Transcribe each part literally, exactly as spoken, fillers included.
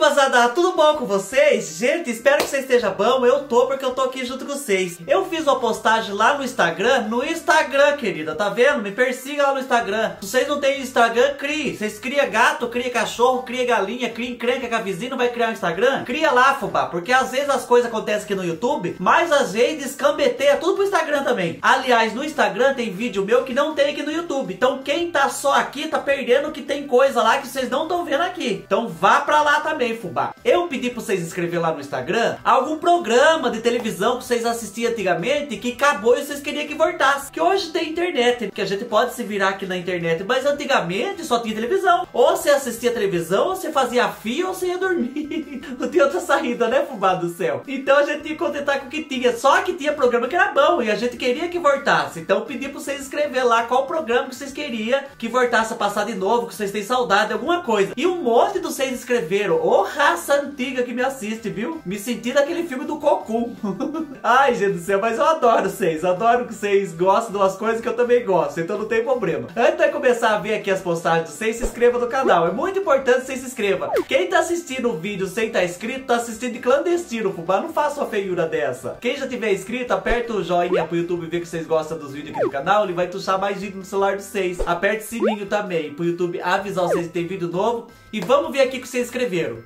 Fubazada, tudo bom com vocês? Gente, espero que você esteja bom. Eu tô, porque eu tô aqui junto com vocês. Eu fiz uma postagem lá no Instagram. No Instagram, querida, tá vendo? Me persiga lá no Instagram. Se vocês não têm Instagram, crie. Vocês cria gato, cria cachorro, cria galinha, cria encrenca com a vizinha, não vai criar um Instagram? Cria lá, fubá, porque às vezes as coisas acontecem aqui no YouTube, mas às vezes escambeteia tudo pro Instagram também. Aliás, no Instagram tem vídeo meu que não tem aqui no YouTube. Então quem tá só aqui tá perdendo que tem coisa lá que vocês não estão vendo aqui. Então vá pra lá também, fubá. Eu pedi pra vocês inscrever lá no Instagram algum programa de televisão que vocês assistiam antigamente que acabou e vocês queriam que voltasse. Que hoje tem internet, que a gente pode se virar aqui na internet, mas antigamente só tinha televisão. Ou você assistia televisão, ou você fazia fio, ou você ia dormir. Não tinha outra saída, né, fubá do céu? Então a gente tinha que contentar com o que tinha. Só que tinha programa que era bom e a gente queria que voltasse. Então eu pedi pra vocês inscrever lá qual programa que vocês queriam que voltasse a passar de novo, que vocês têm saudade de alguma coisa. E um monte de vocês inscreveram. Ô raça antiga que me assiste, viu? Me senti daquele filme do Cocum. Ai, gente do céu, mas eu adoro vocês. Adoro que vocês gostam de umas coisas que eu também gosto. Então não tem problema. Antes de começar a ver aqui as postagens de vocês, se inscreva no canal. É muito importante que vocês se inscrevam. Quem tá assistindo o vídeo sem estar inscrito, tá assistindo de clandestino, fubá. Não faça uma feiura dessa. Quem já tiver inscrito, aperta o joinha pro YouTube ver que vocês gostam dos vídeos aqui do canal. Ele vai tuchar mais vídeo no celular de vocês. Aperte o sininho também pro YouTube avisar vocês que tem vídeo novo. E vamos ver aqui o que vocês escreveram.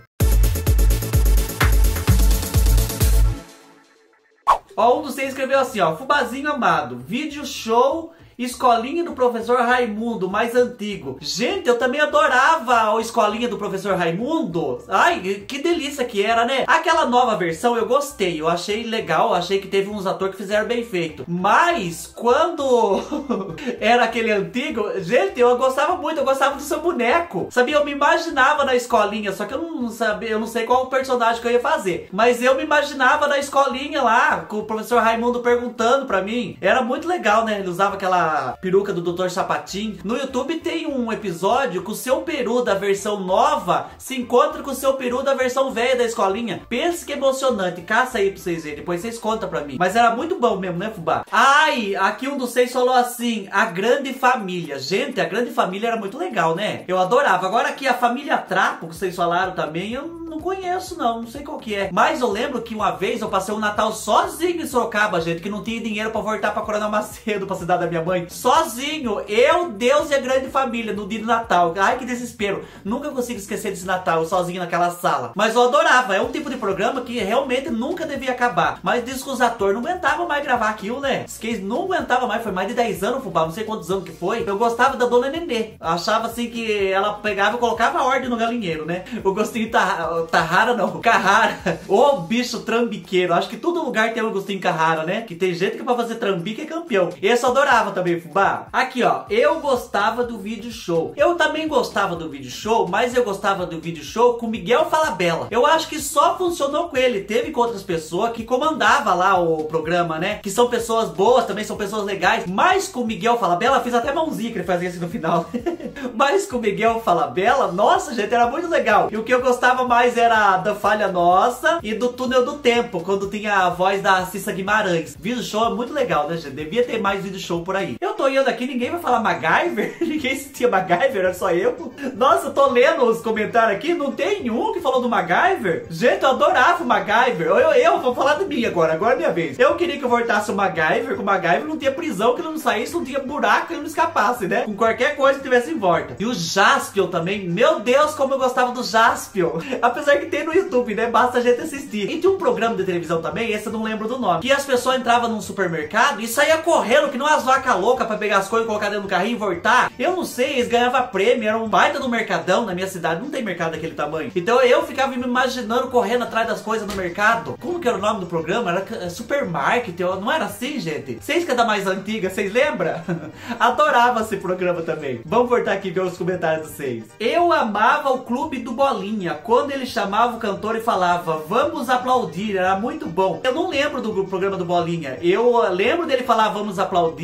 Ó, um dos vocês escreveu assim, ó: Fubazinho amado, vídeo show Escolinha do Professor Raimundo, mais antigo. Gente, eu também adorava a Escolinha do Professor Raimundo. Ai, que delícia que era, né? Aquela nova versão eu gostei, eu achei legal, achei que teve uns atores que fizeram bem feito. Mas, quando era aquele antigo, gente, eu gostava muito, eu gostava do seu boneco. Sabia, eu me imaginava na escolinha, só que eu não sabia, eu não sei qual o personagem que eu ia fazer. Mas eu me imaginava na escolinha lá, com o Professor Raimundo perguntando pra mim. Era muito legal, né? Ele usava aquela peruca do doutor Sapatinho. No YouTube tem um episódio que o seu peru da versão nova se encontra com o seu peru da versão velha da escolinha. Pensa que emocionante. Caça aí pra vocês verem. Depois vocês contam pra mim. Mas era muito bom mesmo, né, fubá? Ai, aqui um dos seis falou assim: A Grande Família. Gente, A Grande Família era muito legal, né? Eu adorava. Agora aqui a Família Trapo, que vocês falaram também, eu não conheço não. Não sei qual que é. Mas eu lembro que uma vez eu passei um Natal sozinho em Sorocaba, gente, que não tinha dinheiro pra voltar pra Coronel Macedo, pra cidade da minha mãe. Sozinho, eu, Deus e a Grande Família no dia do Natal. Ai, que desespero. Nunca consigo esquecer desse Natal, sozinho naquela sala. Mas eu adorava. É um tipo de programa que realmente nunca devia acabar. Mas diz que os atores não aguentavam mais gravar aquilo, né? Diz que eles não aguentavam mais. Foi mais de dez anos, fubá. Não sei quantos anos que foi. Eu gostava da Dona Nenê. Achava assim que ela pegava e colocava ordem no galinheiro, né? O gostinho Tahara, Tahara não, Carrara. Ô bicho trambiqueiro. Acho que todo lugar tem um gostinho Carrara, né? Que tem gente que pra fazer trambique é campeão. Esse eu adorava também, fubá. Aqui, ó, eu gostava do vídeo show. Eu também gostava do vídeo show, mas eu gostava do vídeo show com Miguel Falabella. Eu acho que só funcionou com ele. Teve com outras pessoas que comandava lá o programa, né? Que são pessoas boas, também são pessoas legais. Mas com Miguel Falabella, fiz até mãozinha que ele fazia assim no final. Mas com Miguel Falabella, nossa, gente, era muito legal. E o que eu gostava mais era da Falha Nossa e do Túnel do Tempo, quando tinha a voz da Cissa Guimarães. Vídeo show é muito legal, né, gente? Devia ter mais vídeo show por aí. Eu tô indo aqui, ninguém vai falar MacGyver? Ninguém assistia MacGyver, era só eu. Nossa, eu tô lendo os comentários aqui, não tem um que falou do MacGyver. Gente, eu adorava o MacGyver. Eu, eu, eu vou falar de mim agora, agora é minha vez. Eu queria que eu voltasse o MacGyver, que o MacGyver não tinha prisão, que ele não saísse, não tinha buraco, que ele não escapasse, né? Com qualquer coisa que tivesse em volta. E o Jaspion também, meu Deus, como eu gostava do Jaspion. Apesar que tem no YouTube, né? Basta a gente assistir. E tinha um programa de televisão também, esse eu não lembro do nome, que as pessoas entravam num supermercado e saía correndo, que não as vacas loucas pra pegar as coisas, colocar dentro do carrinho e voltar. Eu não sei, eles ganhavam prêmio, era um baita do mercadão. Na minha cidade não tem mercado daquele tamanho. Então eu ficava me imaginando correndo atrás das coisas no mercado. Como que era o nome do programa? Era Supermarket, não era assim, gente? Vocês que é da mais antiga, vocês lembram? Adorava esse programa também. Vamos voltar aqui e ver os comentários de vocês. Eu amava o Clube do Bolinha, quando ele chamava o cantor e falava: vamos aplaudir, era muito bom. Eu não lembro do programa do Bolinha. Eu lembro dele falar vamos aplaudir, e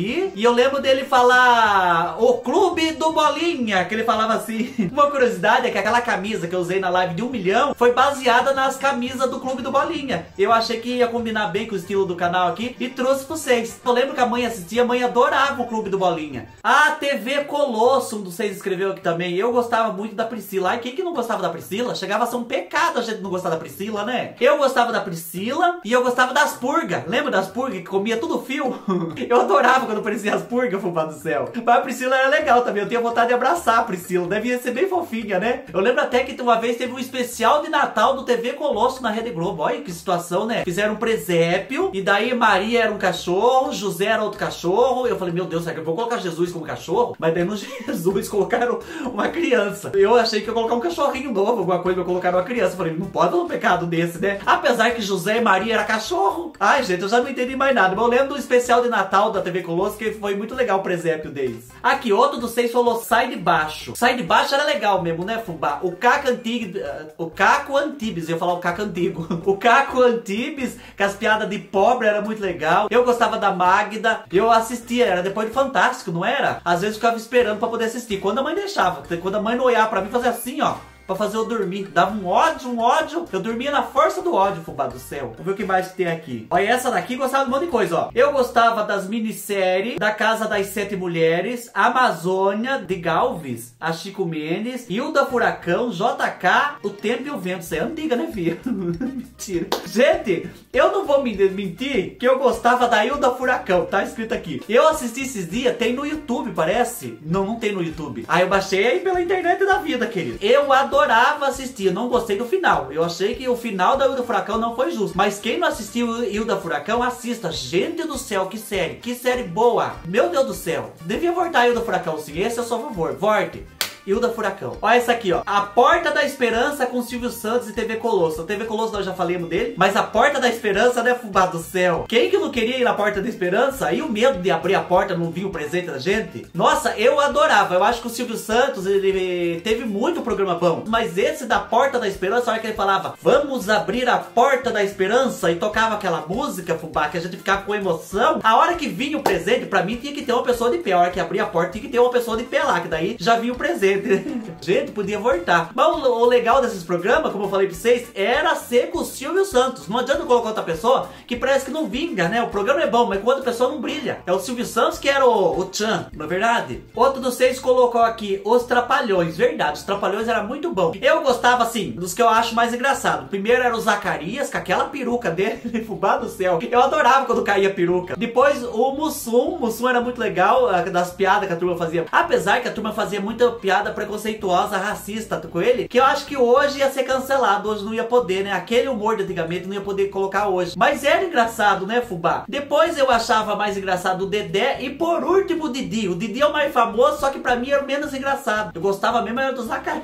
eu lembro dele falar o Clube do Bolinha, que ele falava assim. Uma curiosidade é que aquela camisa que eu usei na live de um milhão foi baseada nas camisas do Clube do Bolinha. Eu achei que ia combinar bem com o estilo do canal aqui e trouxe pra vocês. Eu lembro que a mãe assistia, a mãe adorava o Clube do Bolinha. A T V Colosso, um dos vocês escreveu aqui também. Eu gostava muito da Priscila. Ai, quem que não gostava da Priscila? Chegava a ser um pecado a gente não gostar da Priscila, né? Eu gostava da Priscila e eu gostava das purgas. Lembra das purgas que comia tudo fio? Eu adorava quando aparecia as purgas, fubá do céu. Mas a Priscila era legal também. Eu tinha vontade de abraçar a Priscila. Devia ser bem fofinha, né? Eu lembro até que uma vez teve um especial de Natal do T V Colosso na Rede Globo. Olha que situação, né? Fizeram um presépio e daí Maria era um cachorro, José era outro cachorro. Eu falei, meu Deus, será que eu vou colocar Jesus como cachorro? Mas daí no Jesus colocaram uma criança. Eu achei que ia colocar um cachorrinho novo, alguma coisa, pra colocar uma criança. Eu falei, não pode dar um pecado desse, né? Apesar que José e Maria era cachorro. Ai, gente, eu já não entendi mais nada. Mas eu lembro do especial de Natal da T V Colosso, que foi muito legal o presépio deles. Aqui, outro dos seis falou Sai de Baixo. Sai de Baixo era legal mesmo, né, fubá? O Caco Antigo, o Caco Antibes, eu ia falar o Caco Antigo. O Caco Antibes, com as piadas de pobre, era muito legal. Eu gostava da Magda. Eu assistia, era depois do Fantástico, não era? Às vezes eu ficava esperando pra poder assistir. Quando a mãe deixava. Quando a mãe não olhava pra mim, fazia assim, ó. Pra fazer eu dormir. Dava um ódio, um ódio. Eu dormia na força do ódio, fubá do céu. Vamos ver o que mais tem aqui. Olha, essa daqui gostava de um monte de coisa, ó. Eu gostava das minisséries da Casa das Sete Mulheres, Amazônia, de Galves, a Chico Mendes, Hilda Furacão, J K, O Tempo e o Vento. Isso é antiga, né, filha? Mentira. Gente, eu não vou me mentir que eu gostava da Hilda Furacão. Tá escrito aqui. Eu assisti esses dias, tem no YouTube, parece. Não, não tem no YouTube. Aí eu baixei aí pela internet da vida, querido. Eu adoro adorava assistir, eu não gostei do final. Eu achei que o final da Hilda Furacão não foi justo. Mas quem não assistiu Hilda Furacão, assista. Gente do céu, que série, que série boa. Meu Deus do céu. Devia voltar a Hilda Furacão, sim. Esse é o seu favor. Volte. Hilda Furacão. Olha essa aqui, ó. A Porta da Esperança com Silvio Santos e T V Colosso. A T V Colosso nós já falamos dele. Mas a Porta da Esperança, né, fubá do céu? Quem que não queria ir na Porta da Esperança? E o medo de abrir a porta não vir o presente da gente? Nossa, eu adorava. Eu acho que o Silvio Santos, ele teve muito programa bom. Mas esse da Porta da Esperança, a hora que ele falava, vamos abrir a Porta da Esperança, e tocava aquela música, fubá, que a gente ficava com emoção. A hora que vinha o presente, pra mim tinha que ter uma pessoa de pé. A hora que abria a porta, tinha que ter uma pessoa de pé lá, que daí já vinha o presente. Gente, podia voltar. Mas o, o legal desses programas, como eu falei pra vocês, era ser com o Silvio Santos. Não adianta colocar outra pessoa que parece que não vinga, né? O programa é bom, mas com outra pessoa não brilha. É o Silvio Santos que era o, o Tchan, não é verdade? Outro dos seis colocou aqui Os Trapalhões. Verdade, Os Trapalhões era muito bom. Eu gostava, assim, dos que eu acho mais engraçado. Primeiro era o Zacarias, com aquela peruca dele, fubá do céu. Eu adorava quando caía a peruca. Depois o Mussum. O Mussum era muito legal, das piadas que a turma fazia. Apesar que a turma fazia muita piada preconceituosa, racista com ele, que eu acho que hoje ia ser cancelado, hoje não ia poder, né? Aquele humor de antigamente não ia poder colocar hoje. Mas era engraçado, né, fubá? Depois eu achava mais engraçado o Dedé e por último o Didi. O Didi é o mais famoso, só que pra mim era o menos engraçado. Eu gostava mesmo era do Zacarias.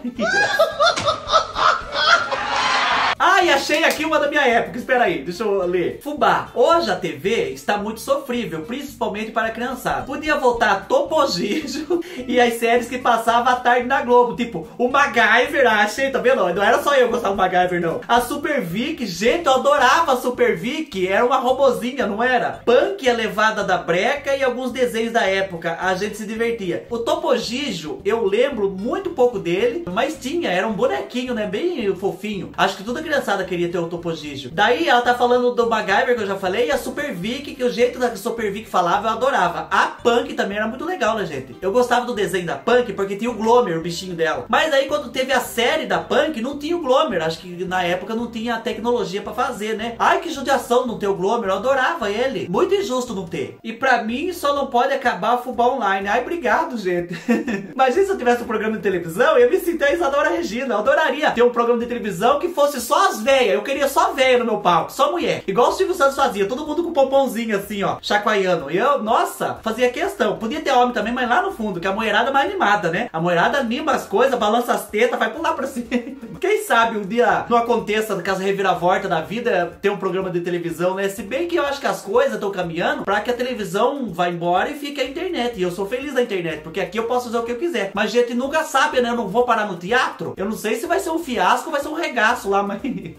Ai, achei aqui uma da minha época. Espera aí, deixa eu ler. Fubá, hoje a T V está muito sofrível, principalmente para a criançada. Podia voltar a Topogígio e as séries que passavam à tarde na Globo. Tipo, o MacGyver, ah, achei, tá vendo? Não era só eu que gostava do MacGyver, não. A Super Vic, gente, eu adorava a Super Vic. Era uma robozinha, não era? Punk, a Levada da Breca e alguns desenhos da época. A gente se divertia. O Topogígio, eu lembro muito pouco dele, mas tinha, era um bonequinho, né? Bem fofinho. Acho que tudo a criançada queria ter o Topogígio. Daí ela tá falando do MacGyver, que eu já falei, e a Super Vic, que o jeito da Super Vic falava, eu adorava. A Punk também era muito legal, né, gente? Eu gostava do desenho da Punk, porque tinha o Glomer, o bichinho dela. Mas aí, quando teve a série da Punk, não tinha o Glomer. Acho que na época não tinha a tecnologia pra fazer, né? Ai, que judiação não ter o Glomer. Eu adorava ele. Muito injusto não ter. E pra mim, só não pode acabar o Fubá Online. Ai, obrigado, gente. Imagina se eu tivesse um programa de televisão, eu ia me sentir a Isadora Regina. Eu adoraria ter um programa de televisão que fosse só as velhas. Eu queria só velha no meu palco, só mulher. Igual o Silvio Santos fazia, todo mundo com pompomzinho assim, ó, chacoalhando. E eu, nossa, fazia questão. Podia ter homem também, mas lá no fundo, que a mulherada é mais animada, né? A mulherada anima as coisas, balança as tetas, vai pular pra cima. Quem sabe um dia não aconteça, no caso reviravolta da vida, ter um programa de televisão, né? Se bem que eu acho que as coisas estão caminhando pra que a televisão vá embora e fique a internet. E eu sou feliz da internet, porque aqui eu posso fazer o que eu quiser. Mas gente nunca sabe, né? Eu não vou parar no teatro. Eu não sei se vai ser um fiasco ou vai ser um regaço lá, mas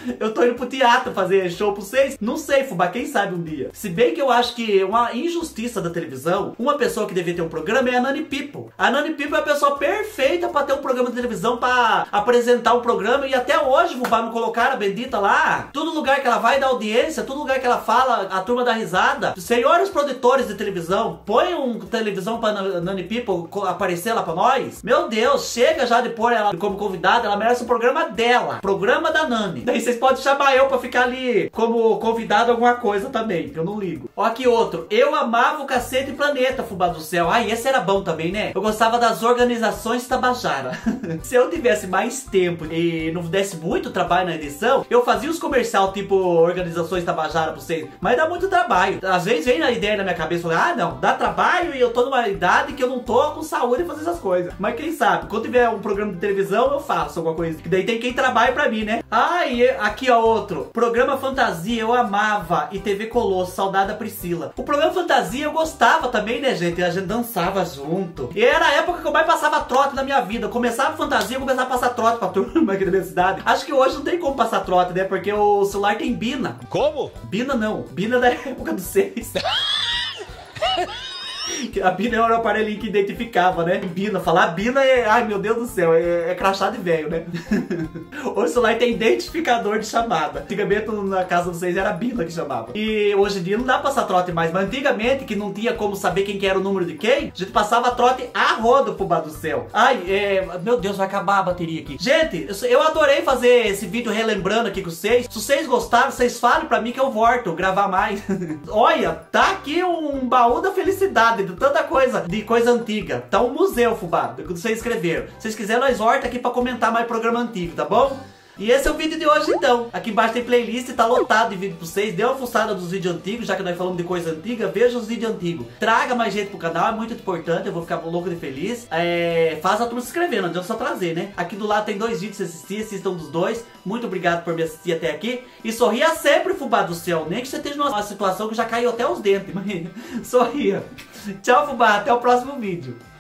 Eu tô indo pro teatro fazer show pra vocês. Não sei, fubá, quem sabe um dia. Se bem que eu acho que uma injustiça da televisão, uma pessoa que devia ter um programa é a Nani People. A Nani People é a pessoa perfeita pra ter um programa de televisão, pra apresentar um programa. E até hoje, fubá, não colocaram a bendita lá. Todo lugar que ela vai dá audiência, todo lugar que ela fala, a turma dá risada. Senhores produtores de televisão, põe um televisão pra Nani People aparecer lá pra nós. Meu Deus, chega já de pôr ela como convidada, ela merece o programa dela. Programa da Nani. Daí vocês podem chamar eu pra ficar ali como convidado alguma coisa também, que eu não ligo. Ó, aqui outro. Eu amava o Cacete Planeta, fubá do céu. Ai, esse era bom também, né? Eu gostava das organizações Tabajara. Se eu tivesse mais tempo e não desse muito trabalho na edição, eu fazia os comercial tipo organizações Tabajara pra vocês. Mas dá muito trabalho. Às vezes vem a ideia na minha cabeça, ah, não, dá trabalho e eu tô numa idade que eu não tô com saúde pra fazer essas coisas. Mas quem sabe, quando tiver um programa de televisão, eu faço alguma coisa. Que daí tem quem trabalha pra mim, né? Ah, e aqui ó, outro. Programa Fantasia, eu amava. E T V Colosso, saudade da Priscila. O programa Fantasia eu gostava também, né, gente? A gente dançava junto. E era a época que eu mais passava trote na minha vida. Eu começava Fantasia, eu começava a passar trote pra turma aqui da minha cidade. Acho que hoje não tem como passar trote, né? Porque o celular tem Bina. Como? Bina não. Bina da época dos seis. A Bina era o aparelhinho que identificava, né? Bina, falar Bina é... Ai, meu Deus do céu, é, é crachá de velho, né? Hoje o celular tem identificador de chamada. Antigamente, na casa de vocês, era Bina que chamava. E hoje em dia não dá pra passar trote mais. Mas antigamente, que não tinha como saber quem que era o número de quem, a gente passava trote a roda, fubá do céu. Ai, é... Meu Deus, vai acabar a bateria aqui. Gente, eu adorei fazer esse vídeo relembrando aqui com vocês. Se vocês gostaram, vocês falem pra mim que eu volto gravar mais. Olha, tá aqui um baú da felicidade, de tanta coisa, de coisa antiga. Tá um museu, fubá, do que vocês escreveram. Se vocês quiserem, nós volta aqui pra comentar mais programa antigo, tá bom? E esse é o vídeo de hoje então. Aqui embaixo tem playlist, tá lotado de vídeo pra vocês. Dê uma fuçada dos vídeos antigos, já que nós falamos de coisa antiga. Veja os vídeos antigos. Traga mais gente pro canal, é muito importante. Eu vou ficar louco de feliz. É... Faz a turma se inscrever, não adianta só trazer, né? Aqui do lado tem dois vídeos pra assistir, assistam dos dois. Muito obrigado por me assistir até aqui. E sorria sempre, fubá do céu. Nem que você esteja numa situação que já caiu até os dentes. Mas sorria. Tchau, fubá. Até o próximo vídeo.